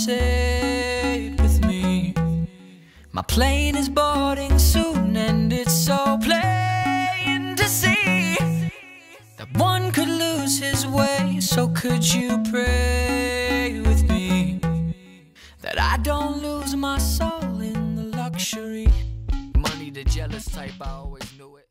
meditate with me. My plane is boarding soon, and it's so plain to see that one could lose his way. So could you pray with me that I don't lose my soul in the luxury? Money the jealous type, I always knew it.